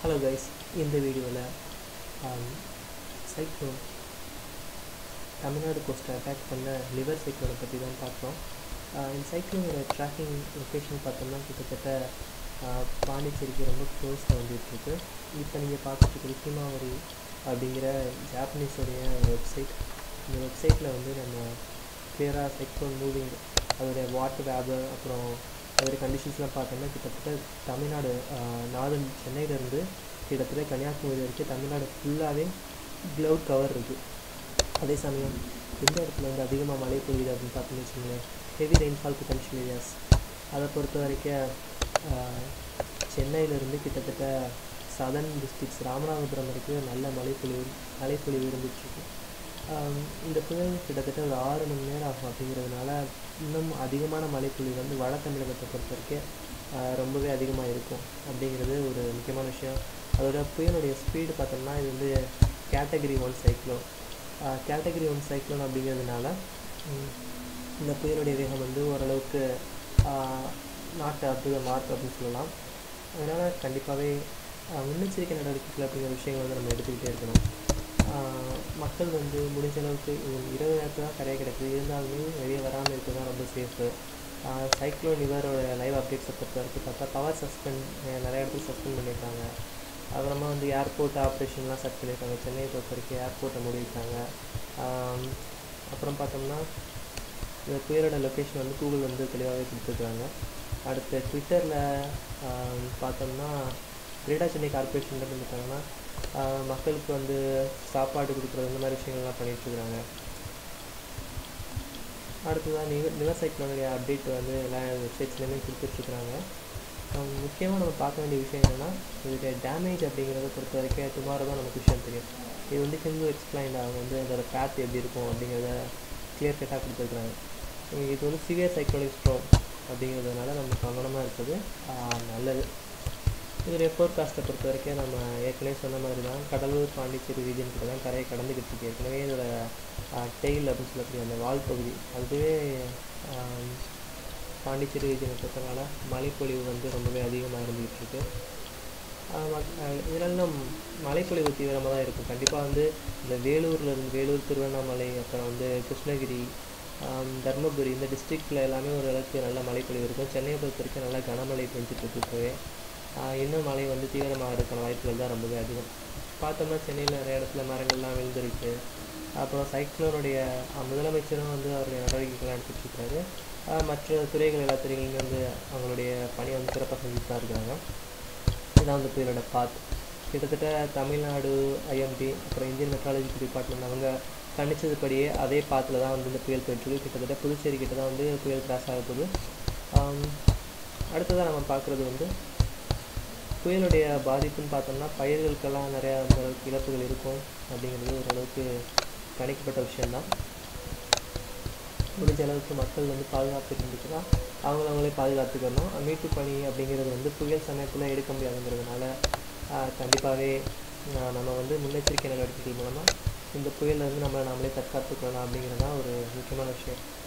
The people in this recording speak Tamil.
ஹலோ கைஸ், இந்த வீடியோவில் சைக்ளோன் தமிழ்நாடு கோஸ்ட்டை அட்டாக் பண்ண லிவர் சைக்ளோனை பற்றி தான் பார்க்குறோம். இந்த சைக்ளோனோட ட்ராக்கிங் லொக்கேஷன் பார்த்தோம்னா கிட்டத்தட்ட பாண்டிச்சேரிக்கு ரொம்ப க்ளோஸில் வந்துட்டுருக்கு. இப்போ நீங்கள் பார்த்துட்டு விக்கிமாவரி அப்படிங்கிற ஜாப்பனீஸோடைய வெப்சைட். இந்த வெப்சைட்டில் வந்து நம்ம கிளியராக சைக்ளோன் மூவிங், அதோடைய வாட்டர் வேபர், அப்புறம் அதோடைய கண்டிஷன்ஸ்லாம் பார்த்தோம்னா கிட்டத்தட்ட தமிழ்நாடு நார்தன் சென்னையிலேருந்து கிட்டத்தட்ட கன்னியாகுமரி வரைக்கும் தமிழ்நாடு ஃபுல்லாகவே க்ளவுட் கவர் இருக்குது. அதே சமயம் எந்த இடத்துல வந்து அதிகமாக மழை பொழியுது அப்படின்னு பார்த்தோம்னு வச்சுக்கோங்களேன், ஹெவி ரெயின்ஃபால் பொட்டன்ஷியல் ஏரியாஸ். அதை பொறுத்த வரைக்கும் சென்னையிலேருந்து கிட்டத்தட்ட சதர்ன் டிஸ்ட்ரிக்ஸ் ராமநாதபுரம் வரைக்கும் நல்ல மழைப்பொழிவு இருந்துகிட்ருக்கு. இந்த புயல் கிட்டத்தட்ட ஒரு 6 மணி நேரம் ஆகும். அப்படிங்கிறதுனால இன்னும் அதிகமான மழைப்பொழிவு வந்து வட தமிழகத்தை பொறுத்த வரைக்கும் ரொம்பவே அதிகமாக இருக்கும் அப்படிங்கிறது ஒரு முக்கியமான விஷயம். அதோட புயலுடைய ஸ்பீடு பார்த்தோம்னா இது வந்து கேட்டகரி 1 சைக்ளோன். கேட்டகரி 1 சைக்ளோன் அப்படிங்கிறதுனால இந்த புயலுடைய வேகம் வந்து ஓரளவுக்கு not up to the mark அப்படின்னு சொல்லலாம். அதனால் கண்டிப்பாகவே முன்னெச்சரிக்கை நடவடிக்கைகள் அப்படிங்கிற விஷயங்கள் வந்து நம்ம எடுத்துக்கிட்டே இருக்கணும். மக்கள் வந்து முடிஞ்ச அளவுக்கு இரவு நேரத்தில் தான் கரையை கிடக்குது, இருந்தாலுமே வெளியே வராமல் இருக்கிறது தான் ரொம்ப சேஃபு. சைக்ளோன் லிவரோட லைவ் அப்டேட்ஸை பொறுத்த வரைக்கும் பார்த்தா பவர் சஸ்பெண்ட் நிறைய இடத்துல சஸ்பெண்ட் பண்ணியிருக்காங்க. அப்புறமா வந்து ஏர்போர்ட் ஆப்ரேஷன்லாம் ஸ்டார்ட் பண்ணியிருக்காங்க. சென்னையை பொறுத்த வரைக்கும் ஏர்போர்ட்டை மூடியிருக்காங்க. அப்புறம் பார்த்தோம்னா இந்த புயலோட லொக்கேஷன் வந்து கூகுள் வந்து தெளிவாகவே கொடுத்துருக்குறாங்க. அடுத்து ட்விட்டரில் பார்த்தோம்னா கிரேட்டர் சென்னை கார்பரேஷன் என்ன பண்ணிட்டாங்கன்னா மக்களுக்கு வந்து சாப்பாடு கொடுக்குறது இந்த மாதிரி விஷயங்கள்லாம் பண்ணிகிட்ருக்குறாங்க. அடுத்ததான் நிவர் சைக்ளோனுடைய அப்டேட் வந்து எல்லா வெப்சைட்ஸ்லேயுமே கொடுத்துட்ருக்குறாங்க. முக்கியமாக நம்ம பார்க்க வேண்டிய விஷயம் என்னென்னா, இதுக்கு டேமேஜ் அப்படிங்கிறத பொறுத்த வரைக்கும் டுமாரோ தான் நமக்கு விஷயம் தெரியும். இது வந்து ஹிந்து எக்ஸ்பிளைன்ட், அவங்க வந்து அதோட பேத் எப்படி இருக்கும் அப்படிங்கிறத கிளியர் கட்டாக கொடுத்துருக்குறாங்க. இது வந்து சிவியர் சைக்ளோனிக் ஸ்ட்ரோம் அப்படிங்கிறதுனால நம்ம கவனமாக இருக்கிறது நல்லது. இதோடைய ஃபோர்காஸ்ட்டை பொறுத்த வரைக்கும் நம்ம ஏற்கனவே சொன்ன மாதிரி தான் கடலூர் பாண்டிச்சேரி ரீஜன் கிட்ட தான் கரையை கடந்துக்கிட்டு இருக்கு. ஏற்கனவே இதோட டெயில் அப்படின்னு சொல்லக்கூடிய அந்த வால் பகுதி அதுவே பாண்டிச்சேரி ரீஜனை பொறுத்தனால மழைப்பொழிவு வந்து ரொம்பவே அதிகமாக இருந்துகிட்ருக்கு. இதெல்லாம் மழைப்பொழிவு தீவிரமாக தான் இருக்கும். கண்டிப்பாக வந்து இந்த வேலூர் திருவண்ணாமலை, அப்புறம் வந்து கிருஷ்ணகிரி, தர்மபுரி இந்த டிஸ்ட்ரிக்டில் எல்லாமே ஓரளவுக்கு நல்ல மழைப்பொழிவு இருக்கும். சென்னையை பொறுத்த வரைக்கும் நல்லா கனமழை பெஞ்சிட்ருக்கு. இப்போவே இன்னும் மழை வந்து தீவிரமாக இருக்கிற வாய்ப்புகள் தான் ரொம்பவே அதிகம். பார்த்தோம்னா சென்னையில் நிறைய இடத்துல மரங்கள்லாம் விழுந்துருக்கு. அப்புறம் சைக்ளோனுடைய முதலமைச்சரும் வந்து அவருடைய நடவடிக்கைகள்லாம் எடுத்துகிட்ருக்காரு. மற்ற துறைகள் எல்லா துறைகளுமே வந்து அவங்களுடைய பணியை வந்து சிறப்பாக செஞ்சுட்டு தான் இருக்கிறாங்க. இதுதான் வந்து புயலோட பாத். கிட்டத்தட்ட தமிழ்நாடு ஐஎம்டி அப்புறம் இந்தியன் மெட்ராலஜிக்கல் டிபார்ட்மெண்ட் அவங்க கணிச்சதுபடியே அதே பாத்தில் தான் வந்து இந்த புயல் போயிட்டுருக்கு. கிட்டத்தட்ட புதுச்சேரி கிட்ட தான் வந்து புயல் கிராஸ் ஆக போகுது. அடுத்ததாக நம்ம பார்க்குறது வந்து புயலுடைய பாதிப்புன்னு பார்த்தோம்னா பயிர்களுக்கெல்லாம் நிறையா அந்த அளவுக்கு இழப்புகள் இருக்கும் அப்படிங்கிறது ஓரளவுக்கு கணிக்கப்பட்ட விஷயந்தான். முடிஞ்ச அளவுக்கு மக்கள் வந்து பாதுகாப்பு இருந்துச்சுன்னா அவங்களே பாதுகாத்துக்கணும். மீட்பு பணி அப்படிங்கிறது வந்து புயல் சமயத்தில் எடுக்க முடியாதுங்கிறதுனால கண்டிப்பாகவே நம்ம வந்து முன்னெச்சரிக்கை நடவடிக்கைகள் மூலமாக இந்த புயலில் வந்து நாமளே தற்காத்துக்கணும் அப்படிங்கிறது தான் ஒரு முக்கியமான விஷயம்.